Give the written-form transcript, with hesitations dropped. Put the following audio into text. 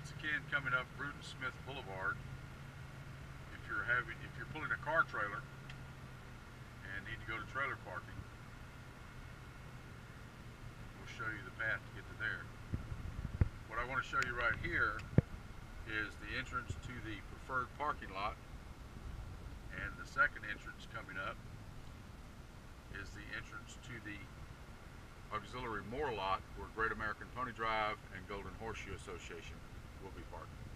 Once again, coming up Bruton Smith Boulevard, if you're pulling a car trailer and need to go to trailer parking, we'll show you the path to get to there. What I want to show you right here is the entrance to the preferred parking lot, and the second entrance coming up is the entrance to the auxiliary moor lot where Great American Pony Drive and Golden Horseshoe Association will be parking.